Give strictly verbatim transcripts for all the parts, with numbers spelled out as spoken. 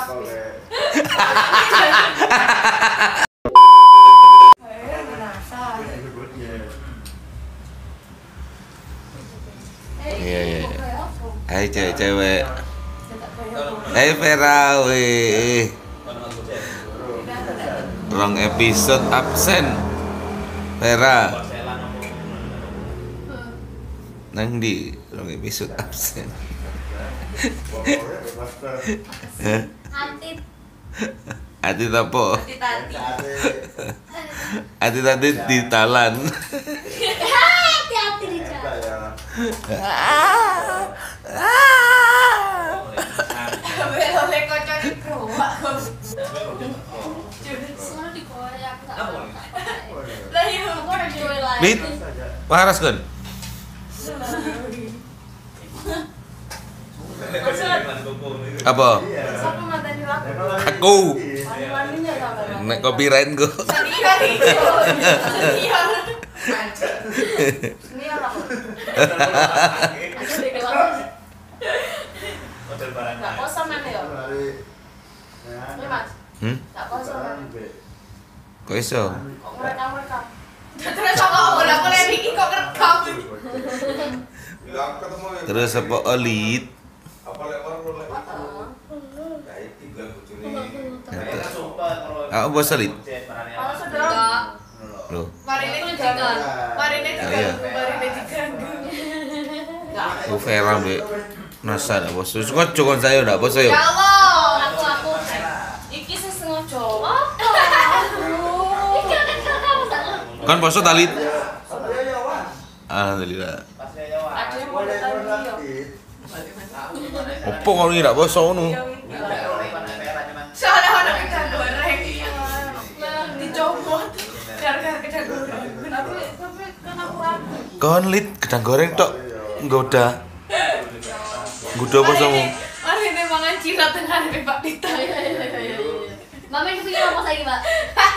Iya iya. Hai cewek-cewek. Hai Vera, weh. Rong episode absen. Vera. Nang di rong episode absen. Atit. Atit apa? Atit tadi. Atit tadi di talan. Hati-hati di jalan. Oleh kocok di kerowak. Selalu dikoyak. Lah iya, aku udah jual lagi. Bit. Waras kan? Apa? Siapa matanya laku? Aku. Mani-maninya sama. Nek copyright gua. Senior itu. Senior. Senior apa? Aku di kelas. Enggak kosong mana ya? Ini Mas. Hmm? Enggak kosong. Kok iso? Kok merekam-merekam? Terus kok udah mulai bikin kok rekam. Terus apa olit? Aku bos olit. Kalau sudah Loh. Marine diganggu. Marine diganggu, Marine diganggu. Aku Vera be. Nasa ndak bos. Terus kok cokon saya ndak bos ayo. Ya Allah, aku aku. Iki sesengaja. Iki kan kamu tak. Kan poso talit. Alhamdulillah. Ada yang mau tadi. Opo kalau ndak bos ngono. Soalnya orang kecil goreng. Dicomot. Gara-gara kecil goreng. Tapi tapi kan aku ragu. Kon lit gedang goreng tok nggoda. Nggoda apa sama? Mari ini mangan cilat dengan Pak Dita. Mama ini punya apa lagi, Pak?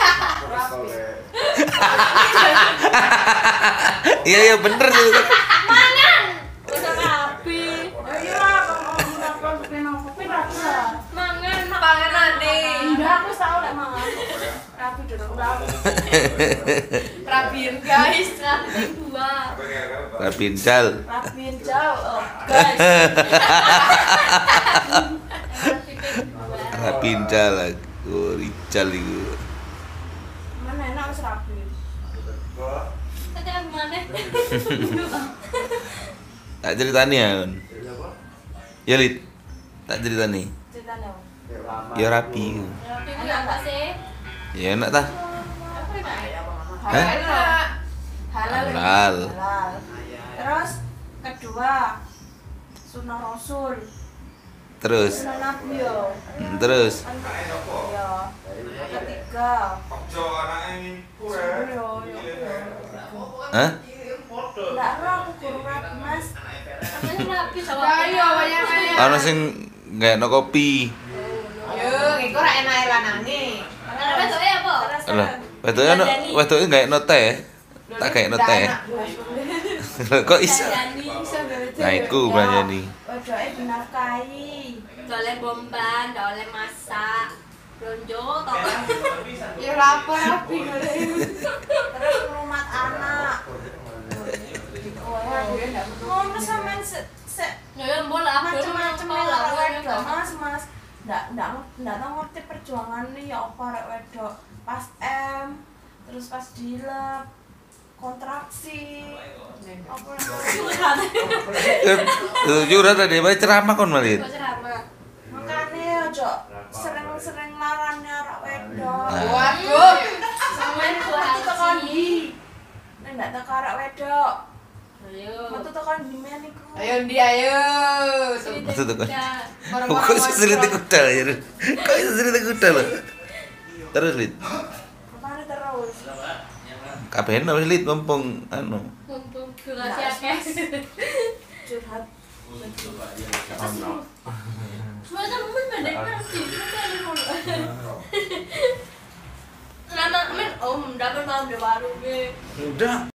Iya iya bener sih. Mangan. Udah rapi. Ayo lah, kalau kamu nak bikin apa pun rapi. Mangan, panganan deh. Enggak, aku tahu lah mangan. Rapi dulu, rapi. Rapiin guys, rapiin dua. Rapin cal. Rapiin jauh, oh guys. Rapin cal aku rical iku. Mana enak harus rapi. Tadi aku mana? Tak ceritani ya. Kon. Ya lit. Tak ceritani. Ceritanya. Ya rapi. Rapi enak enggak sih? Ya enak tah. Apa enak? Hah? Halal. Halal. Halal. Halal. Terus kedua sunah Rasul. Terus. Sunah Nabi yo. Hmm, Terus. Yo. Ketiga. Subuh yo. Hah? Enggak ero aku guru Nabi, Mas. Namanya Nabi sama. Ayo banyak-banyak. Ana sing nggaekno kopi. Yo, iku ra enak lanange. Wedoke apa? Lah, wedoke ana wedoke nggaekno teh. Tak gaekno teh. Kok iso? Nah, iku belanjani. Wedoke dinafkahi. Oleh bomban, ndak oleh masak. Blonjo to. Ya lapar rapi terus rumah anak. Ngono sampean se se ya bola macam-macam lah wedok Mas Mas. Ndak ndak ndak tau ngerti perjuangannya ya apa rek wedok. Pas M terus pas dilep kontraksi. Apa curhat. Tuh curhat tadi bae ceramah kon malit. Ceramah. Makane ojo sering-sering larane arek wedok. Nah. Waduh. Sampeyan kudu tekan ndi? Nek ndak teko arek wedok. Ayo. Metu tekan ndi men iku? Ayo ndi ayo. Maksud tekan. Kok iso seliti kuda ya? Kok iso seliti kuda lho? Terus lit. Makane terus. Kabeh wis lit mumpung anu. Mumpung durasi akeh. Curhat. Ono. Masa mun pendek nanti. Lama men om dapat malam baru ge. Udah,